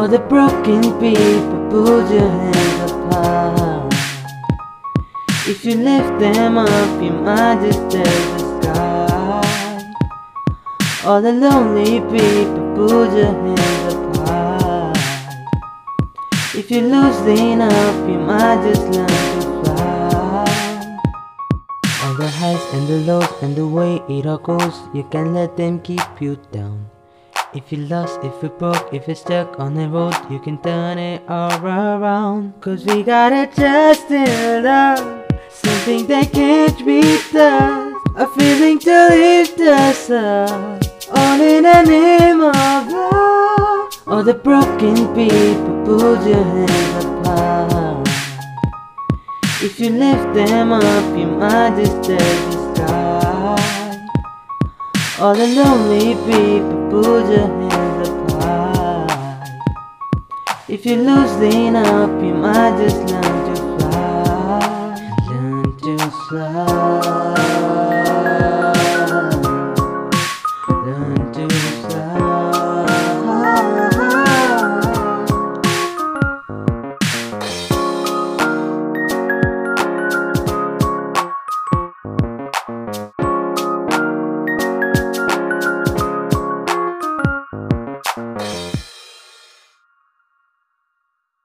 All the broken people, put your hands up high. If you lift them up, you might just touch the sky. All the lonely people, put your hands up high. If you loosen up, you might just learn to fly. All the highs and the lows and the way it all goes, you can't let them keep you down. If you're lost, if you're broke, if you're stuck on the road, you can turn it all around. Cause we got a trust in love, something that can't be touched, a feeling to lift us up, all in the name of love. All the broken people, put your hands up high. If you lift them up, you might just touch the sky. All the lonely people, put your hands up high. If you loosen up, you might just learn to fly. Learn to fly.